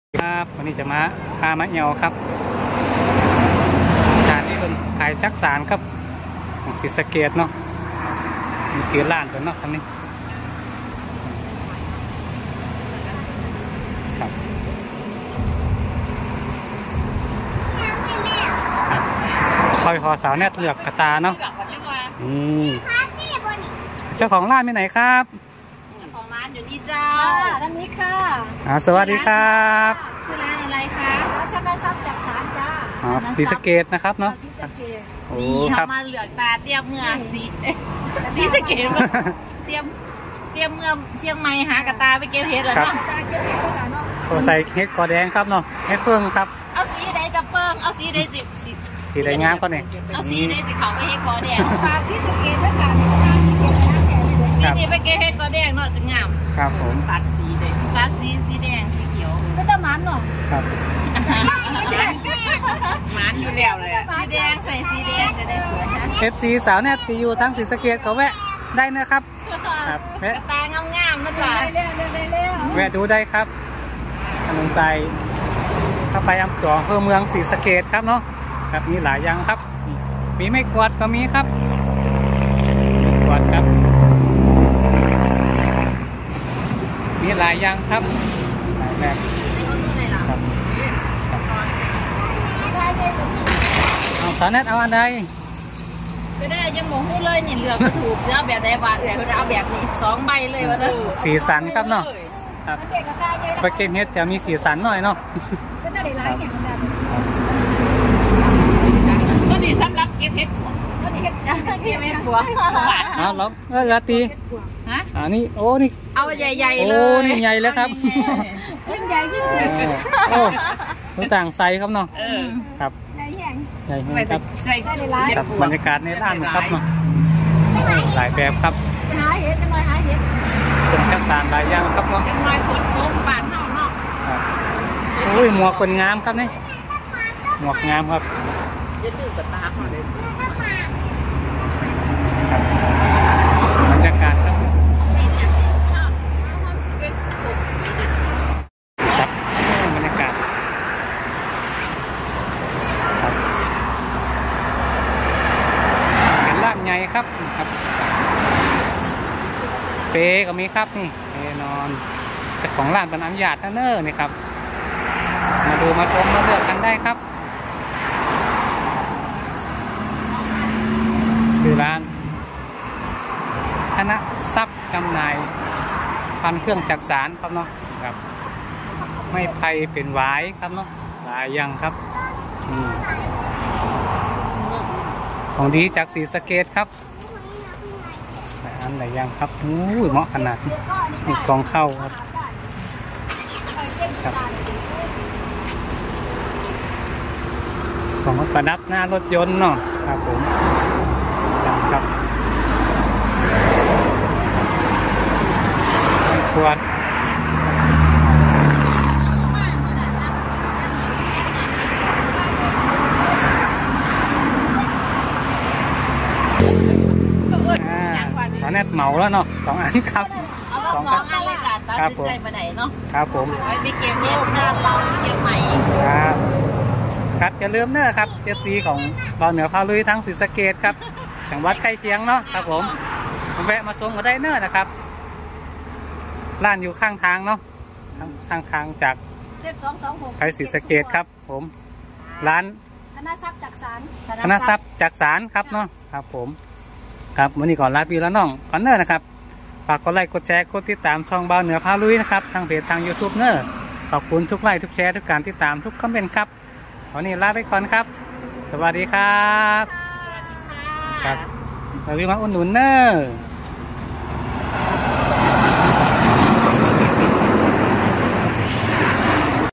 ครับวันนี้จะมาพามะเยาครับจานนี้เป็นขายจักสารครับของศรีสะเกษเนาะมีชื่อร้านตัวเนาะคันนี้ครับคอยหอสาวแนทเหลือกกระตาเนาะเจ้าของร้านไปไหนครับของร้านอยู่นี่เจ้าด้านนี้ค่ะสวัสดีครับชื่อร้านอะไรคะร้านธรรมทรัพย์จักสารจ้าศรีสะเกษนะครับเนาะนี่เขามาเหลือกตาเตรียมเมืองศรีสะเกษเตรียมเมืองเชียงใหม่หากระตาไปเก็บเห็ดเหรอเนาะตัวใส่เห็ดกอแดงครับเนาะเห็ดเพิ่งครับเอาสีใดจะเปิ้งเอาสีใดสีใดงามก็เนี่ยเอาสีใดสีขาวไปเห็ดกอแดงฝากศรีสะเกษด้วยกันสีนี้ไปเก็บเห็ดกอแดงเนาะจะงามครับผมตัดสีแดงตัดสีแดงสีเขียวก็จะมันเนาะครับมันอยู่แล้วเลยสีแดงใส่สีแดงจะได้สวยนะ FC สาวเนี่ยตีอยู่ทั้งศรีสะเกษเขาแวะได้นะครับครับแวะตางามๆนะจ๊ะแวะดูได้ครับถนนทรายเข้าไปอำเภอเมืองศรีสะเกษครับเนาะครับมีหลายอย่างครับมีไม้กวาดก็มีครับกวาดครับมีหลายอย่างครับหลายแบบครับเอาสาวเน็ตเอาอันใดก็ได้ยังหมูหูเลยนี่เลือกถูกจะเอาแบบใดบ้างเอ๋ยเอาแบบนี้2 ใบเลยว่าจะสีสันครับเนาะครับไปเก็บเห็ดจะมีสีสันหน่อยเนาะก็ดีสำหรับเก็บเห็ดก็ดีเก็บเห็ดหัวเอาแล้วลาตีฮะนี่โอ้นี่เอาใหญ่ๆเลยโอ้นี่ใหญ่แล้วครับยิ่งใหญ่ยิ่งโอ้ต่างไซส์ครับเนาะครับใหญ่ครับกับบรรยากาศในร้านครับเนาะหลายแบบครับหาเห็ดจะมาหาเห็ดเป็นจักสารหลายอย่างครับเนาะจะมาฝนตกบานเนาะโอ้ยหมวกคนงามครับนี่หมวกงามครับจะดื้อกับตาเขาเลยบรรยากาศครับบรรยากาศเป็นลาบใหญ่ครับเปก็มีครับนี่เปนอนเจ้าของร้านเป็นอันหยาดเนอร์นี่ครับมาดูมาชมมาเลือกกันได้ครับชื่อร้านธนทรัพย์จำหน่ายพันเครื่องจักสารครับเนาะครับไม่ไผ่เป็นหวายครับเนาะหลายอย่างครับของดีจากศรีสะเกษครับอันหลายอย่างครับเหมาะขนาดนี่กองเข้าครับของประดับหน้ารถยนต์เนาะครับผมครับขวดสองแนทเหมาแล้วเนาะ2 อันครับ 2 อันเลยจ้ะตัดสินใจมาไหนเนาะครับผมไปเก็บเห็ดด้านเราเชียงใหม่ครับอย่าลืมเนอะครับFCของเราเหนือพาลุยทั้งศรีสะเกษครับจังหวัดใกล้เคียงเนาะครับผมแวะมาชมมาได้เนอะนะครับร้านอยู่ข้างทางเนาะทางจากไทยศรีสะเกษครับผมร้านธนทรัพย์จักสารธนทรัพย์จักสารครับเนาะครับผมครับวันนี้ก่อนลาไปแล้วน้องก่อนเนอร์นะครับฝากกดไลค์กดแชร์กดติดตามช่องเบาเหนือพาลุยนะครับทางเพจทาง YouTube เนอร์ขอบคุณทุกไลค์ทุกแชร์ทุกการติดตามทุกคอมเมนต์ครับวันนี้ลาไปก่อนครับสวัสดีครับครับเราไปมาอุ่นหนุนเนอร์